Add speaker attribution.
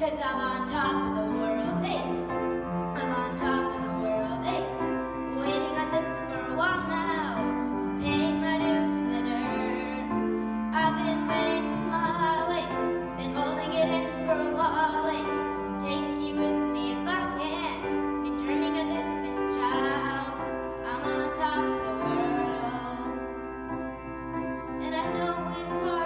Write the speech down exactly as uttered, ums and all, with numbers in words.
Speaker 1: Cause I'm on top of the world, hey. I'm on top of the world, hey. Waiting on this for a while now, paying my dues to the dirt. I've been waiting smiling, been holding it in for a while, hey. Take you with me if I can, been dreaming of this since a child. I'm on top of the world, and I know it's hard.